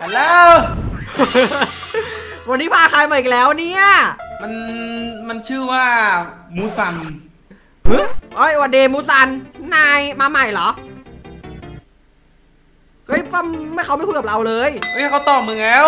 ฮัลโหลวันนี้พาใครมาอีกแล้วเนี่ยมันชื่อว่ามูซันเฮ้ยวันเดมูซันนายมาใหม่เหรอเฮ้ยฟัมไม่เขาไม่คุยกับเราเลยเฮ้ยเขาตอบมึงแล้ว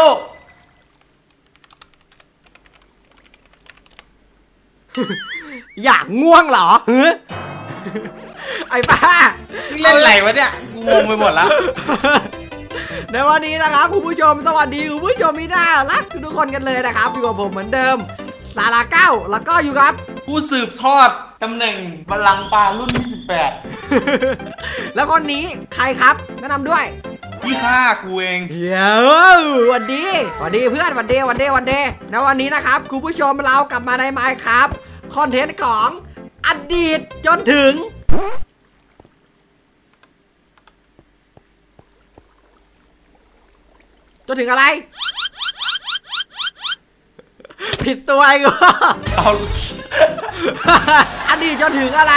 อยากง่วงเหรอไอ้ป้าเล่นอะไรวะเนี่ยกูงงไปหมดแล้วในวันนี้นะครับคุณผู้ชมสวัสดีคุณผู้ชมมีน่ารักทุกคนกันเลยนะครับอยู่กับผมเหมือนเดิมสาราเก้าแล้วก็อยู่กับผู้สืบทอดตำแหน่งบัลลังก์ปลารุ่น28 แล้วคนนี้ใครครับแนะนำด้วยพี่ข้ากูเองเดี๋ยววันดีเพื่อนวันเดย์นะวันนี้นะครับคุณผู้ชมเรากลับมาในไมค์ครับคอนเทนต์ของอดีตจนถึงอะไรผิดตัวไอ้กูเอาอดีตจนถึงอะไร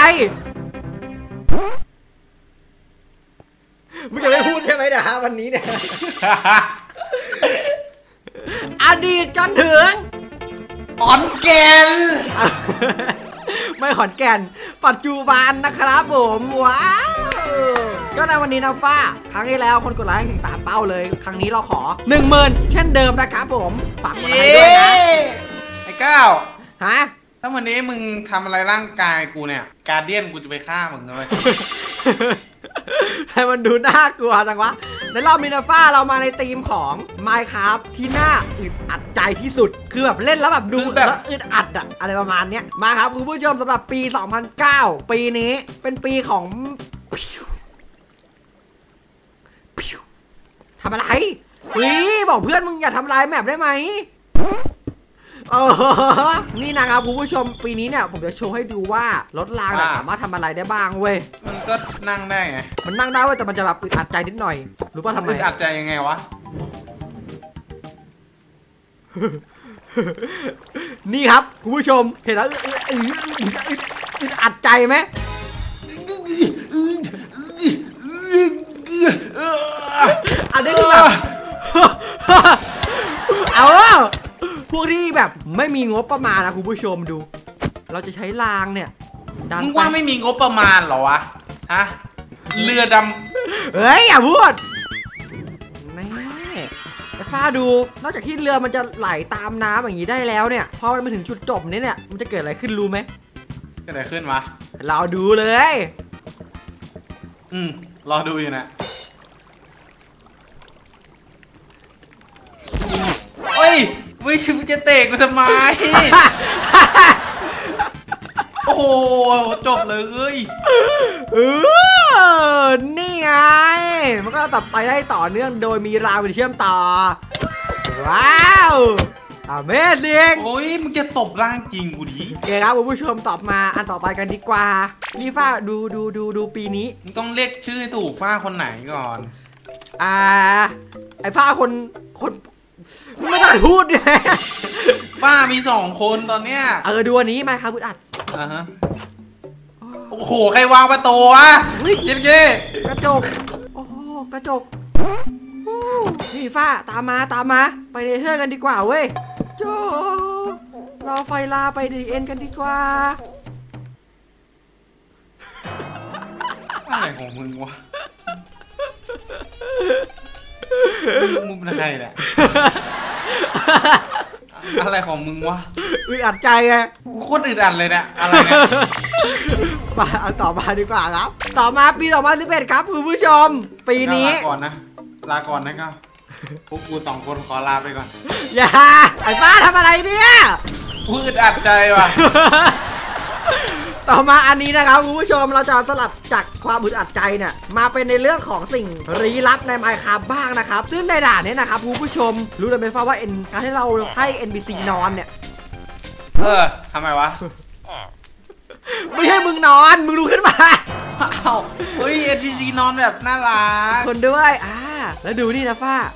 มึงจะไม่พูดใช่ไหมเนี่ยฮะวันนี้เนี่ยอดีตจนถึงขอนแก่นไม่ขอนแก่นปัจจุบันนะครับผมว้าวก็ในวันนี้นะฟ้าครั้งที่แล้วคนกดไลค์ถึงตามเป้าเลยครั้งนี้เราขอ 10,000 เช่นเดิมนะครับผมฝากกดไลค์ด้วยนะไอ้ก้าวฮะถ้าวันนี้มึงทำอะไรร่างกายกูเนี่ยการเดียนกูจะไปฆ่ามึงเลยให้มันดูน่ากลัวจังวะในรอบมินาฟ้าเรามาในธีมของ Minecraft ที่น่าอึดอัดใจที่สุดคือแบบเล่นแล้วแบบดูแล้วอึดอัดอะอะไรประมาณเนี้ยมาครับคุณผู้ชมสำหรับปี 2009 ปีนี้เป็นปีของทำอะไรบอกเพื่อนมึงอย่าทำลายแมปได้ไหมนี่นะครับคุณผู้ชมปีนี้เนี่ยผมจะโชว์ให้ดูว่ารถรางสามารถทำอะไรได้บ้างเว้ยมันก็นั่งได้ไงมันนั่งได้เว้ยแต่มันจะแบบอึดอัดใจนิดหน่อยรู้ป่ะทำไมอึดอัดใจยังไงวะนี่ครับคุณผู้ชมเห็นแล้วอึดอัดใจไหมอันนี้คือแบบเอาพวกที่แบบไม่มีงบประมาณนะคุณผู้ชมดูเราจะใช้รางเนี่ยมึงว่าไม่มีงบประมาณเหรอวะฮะเรือดำเฮ้ยอย่าพูดแม่แต่ฟ้าดูนอกจากที่เรือมันจะไหลตามน้ำอย่างนี้ได้แล้วเนี่ยพอมันมาถึงจุดจบนี้เนี่ยมันจะเกิดอะไรขึ้นรู้ไหมเกิดอะไรขึ้นวะเราดูเลยรอดูอยู่นะเฮ้ยมึงจะเตะกูทำไม โอ้โหจบเลยนี่ไงมันก็ตัดไปได้ต่อเนื่องโดยมีรางไปเชื่อมต่อว้าวAmazing โอ้ยมึงจะตบร่างจริงกูดิโอเคครับคุณผู้ชมตอบมาอันต่อไปกันดีกว่านี่ฟ้าดูปีนี้มึงต้องเรียกชื่อให้ถูกฟ้าคนไหนก่อนไอ้ฟ้าคนไม่ต้องพูดดิฟ้ามี2คนตอนเนี้ยดูอันนี้มาครับคุณอัดโอ้โหใครวางประตูวะเย็นเก้กระจกโอ้กระจกนี่ฟ้าตามมาไปเนเธอร์กันดีกว่าเว้ยโจรอไฟลาไปดีเอ็นกันดีกว่าอะไรของมึงวะมึงเป็นใครเนี่ยอะไรของมึงวะอึดอัดใจไงกูโคตรอึดอัดเลยเนี่ยอะไรเนี่ยมาเอาต่อมาดีกว่าครับต่อมาปี2011ครับคุณผู้ชมปีนี้ลาก่อนนะครับพวกกู2 คนขอลาไปก่อนอย่าไอ้ฟ้าทำอะไรเนี่ยกูอึดอัดใจว่ะต่อมาอันนี้นะครับคุณผู้ชมเราจะสลับจากความอึดอัดใจเนี่ยมาเป็นในเรื่องของสิ่งลี้ลับใน Minecraft บ้างนะครับซึ่งในด่านนี้นะครับคุณผู้ชมรู้เลยไหมฟ้าว่าการที่เราให้ NPC นอนเนี่ยทำไมวะไม่ใช่มึงนอนมึงลุกขึ้นมาเฮ้ย NPC นอนแบบน่ารักคนด้วยแล้วดูนี่นะฟ้า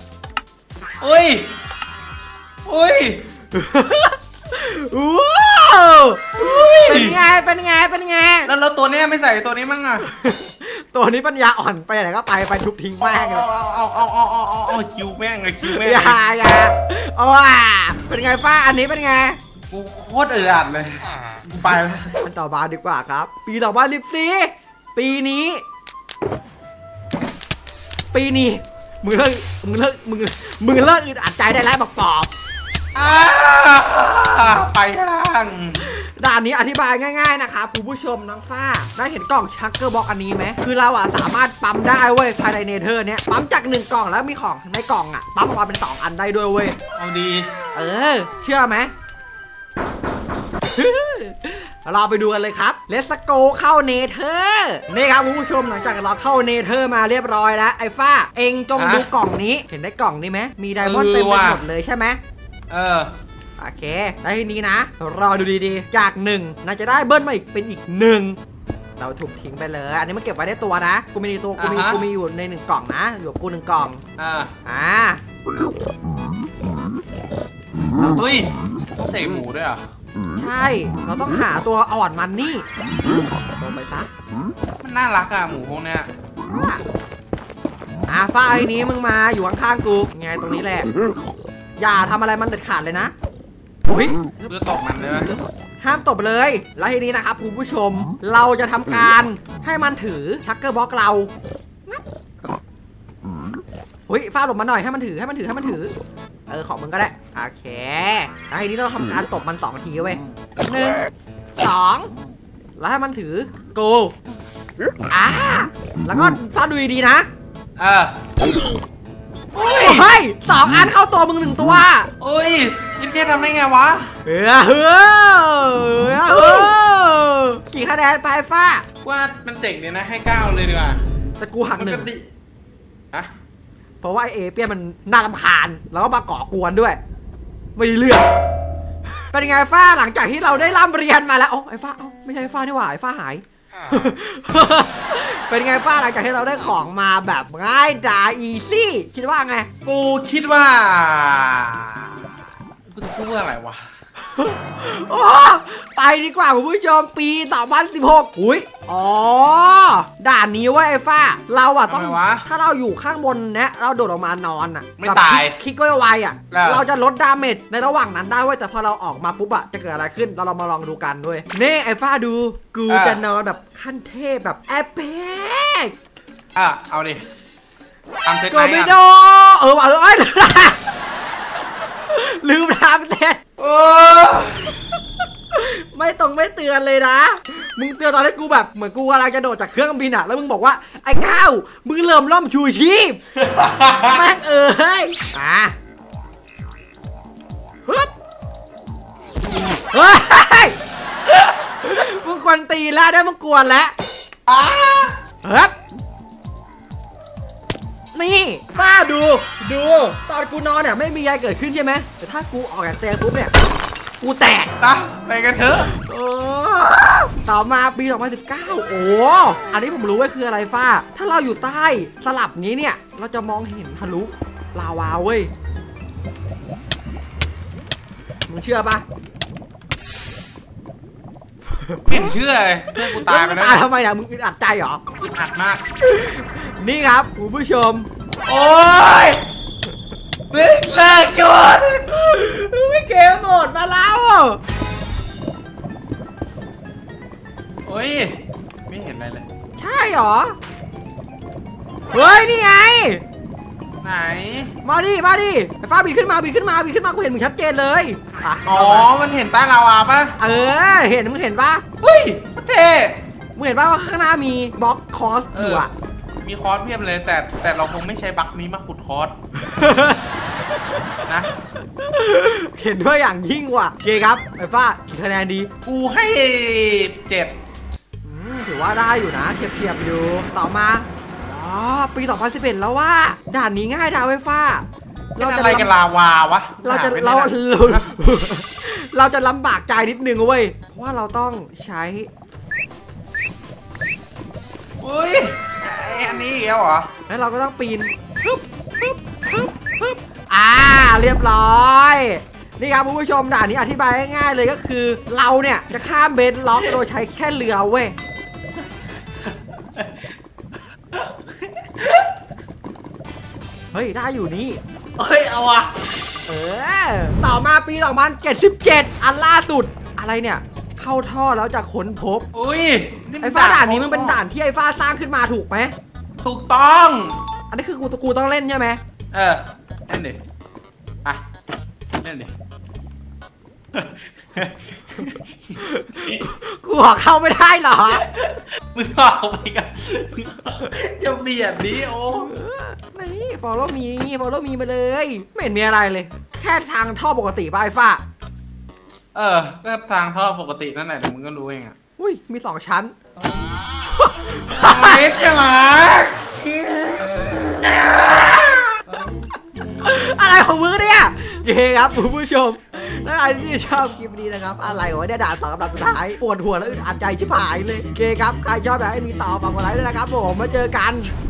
เฮ้ยว้าวเป็นไงเป็นไงเป็นไงแล้วตัวเนี้ยไม่ใส่ตัวนี้มั้งอ่ะตัวนี้ปัญญาอ่อนไปไหนก็ไปทุบทิ้งแม่งเอาคิวแม่งเลยคิวแม่งอย่าโอ้เป็นไงป้าอันนี้เป็นไงกูโคตรอึดอัดเลยกูไปแล้วมันต่อมาดีกว่าครับปี2014ปีนี้มึงเลิกอึดอัดใจได้แล้วบอกปอบไปยังด่านนี้อธิบายง่ายๆนะครับคุณผู้ชมน้องฟ้าได้เห็นกล่องชักเกอร์บ็อกอันนี้ไหมคือเราสามารถปั๊มได้เว้ยภายในเนเธอร์เนี้ยปั๊มจาก1กล่องแล้วมีของในกล่องปั๊มออกมาเป็น2อันได้ด้วยเว้ยเอาดีเชื่อไหมเราไปดูกันเลยครับ Let's go เข้าเนเธอร์นี่ครับคุณผู้ชมหลังจากเราเข้าเนเธอร์มาเรียบร้อยแล้วไอ้ฟ้าเองจงดูกล่องนี้เห็นได้กล่องนี้ไหมมีไดมอนด์เต็มไปหมดเลยใช่ไหมโอเคแล้วทีนี้นะรอดูดีๆจาก1น่าจะได้เบิ้ลมาอีกเป็นอีก1เราถูกทิ้งไปเลยอันนี้มันเก็บไว้ได้ตัวนะกูมีตัวกูมีอยู่ใน1กล่องนะอยู่กับกู1กล่องเฮ้ยใส่หมูด้วยอ่ะใช่เราต้องหาตัวอ่อนมันนี่ลงไปซะมันน่ารักอ่ะหมูพวกเนี้ยฟ้าไอ้นี้มึงมาอยู่ข้างๆกูไงตรงนี้แหละอย่าทำอะไรมันเด็ดขาดเลยนะอุ้ยจะตบมันเลยห้ามตบเลยแล้วทีนี้นะครับคุณผู้ชมเราจะทำการให้มันถือชักเกอร์บ็อกเราฟ้าหลบมาหน่อยให้มันถือของมึงก็ได้โอเคแล้วทีนี้เราทำการตบมัน2ทีเว้ย1 2แล้วให้มันถือโกแล้วก็ฟ้าดูดีๆนะเฮ้ย2อันเข้าตัวมึง1ตัวยินแค่ทำได้ไงวะกี่คะแนนไปฟ้าว่ามันเจ๋งเลยนะให้9เลยดีกว่าแต่กูหัก1เพราะว่าเอเปียมันน่ารำคาญแล้วก็มาก่อกวนด้วยไม่เลือกเป็นไงฟ้าหลังจากที่เราได้ร่ำเรียนมาแล้วไอ้ฟ้าไม่ใช่ฟ้านี่หว่าไอ้ฟ้าหายเป็นไงฟ้าหลังจากที่เราได้ของมาแบบง่ายดายอีซี่คิดว่าไงกูคิดว่ากูจะพูดว่าอะไรวะไปดีกว่าคุณผู้ชมปี2016ด่านนี้ว่าไอ้ฟ้าเราต้องถ้าเราอยู่ข้างบนเนี้ยเราโดดออกมานอนไม่ตายคลิกไวเราจะลดดาเมจในระหว่างนั้นได้เว้ยแต่พอเราออกมาปุ๊บจะเกิดอะไรขึ้นเรามาลองดูกันด้วยนี่ไอ้ฟ้าดูกูจะนอนแบบขั้นเทพแบบแอปเปิกเอาดิทำเสร็จไหมก็ไม่โดว่ะลืมทำเสร็จไม่เตือนเลยนะมึงเตือนตอนที่กูแบบเหมือนกูกำลังจะโดดจากเครื่องบินแล้วมึงบอกว่าไอ้ก้าวมึงเริ่มล่มชูชีพแม่งฮึบเฮ้ยมึงควรตีแล้วได้มึงกวนแล้วฮึบนี่ป้าดูตอนกูนอนเนี่ยไม่มีอะไรเกิดขึ้นใช่ไหมแต่ถ้ากูออกจากเตียงปุ๊บเนี่ยกูแตกไปกันเถอะต่อมาปี2019อันนี้ผมรู้ว่าคืออะไรฟ้าถ้าเราอยู่ใต้สลับนี้เนี่ยเราจะมองเห็นทะลุลาวาเว้ยมึงเชื่อปะไม่เชื่อเพื่อนกูตายไปแล้วตายทำไมเนี่ยมึงอัดใจเหรออัดมากนี่ครับคุณผู้ชมเลิกก่อนไม่เกมหมดมาแล้วไม่เห็นอะไรเลยใช่หรอเฮ้ยนี่ไงไหนมาดิไอ้ฟ้าบินขึ้นมากูเห็นมึงชัดเจนเลยมันเห็นใต้ลาวาปะเห็นมึงเห็นปะเท่มึงเห็นปะว่าข้างหน้ามีบล็อกคอสอยู่มีคอร์สเพียบเลยแต่เราคงไม่ใช้บัคนี้มาขุดคอร์สนะเห็นด้วยอย่างยิ่งว่ะโอเคครับไอ้ฟ้ากี่คะแนนดีกูให้7 ถือว่าได้อยู่นะเฉียบอยู่ต่อมาปี2011แล้วว่าด่านนี้ง่ายดาวไฟฟ้าเราจะอะไรกันลาวาวะเราจะลำบากใจนิดนึงเว้ยเพราะว่าเราต้องใช้อันนี้อีกแล้วเหรอแล้วเราก็ต้องปีนเรียบร้อยนี่ครับคุณผู้ชมด่านนี้อธิบายง่ายๆเลยก็คือเราเนี่ยจะข้ามเบนล็อกโดยใช้แค่เรือเว้ยเฮ้ยได้อยู่นี่เฮ้ยเอาอะต่อมาปี 2077 อันล่าสุดอะไรเนี่ยเข้าท่อแล้วจะค้นพบอุ้ยไอ้ฟ้าด่านนี้มันเป็นด่านที่ไอ้ฟ้าสร้างขึ้นมาถูกไหมถูกต้องอันนี้คือกูต้องเล่นใช่ไหมเล่นดิอ่ะเล่นดิกูขอเข้าไม่ได้เหรอมึงออกไปกันจะเบียดนี้โอ้นี่ follow me มาเลยไม่เห็นมีอะไรเลย แค่ทางท่อปกติป่ะไอ้ฟ้าก็ทางท่อปกตินั่นแหละมึงก็รู้เองอ่ะอุ้ยมี2 ชั้นเล็กจังหรออะไรของมึงเนี่ยโอเคครับคุณผู้ชมถ้าใครที่ชอบคลิปนี้นะครับอะไรวะเนี่ยด่าน2 อันดับสุดท้ายปวดหัวแล้วอึดอัดใจชิบหายเลยโอเคครับใครชอบอยากให้มีต่อฝากกดไลค์ด้วยนะครับผมมาเจอกัน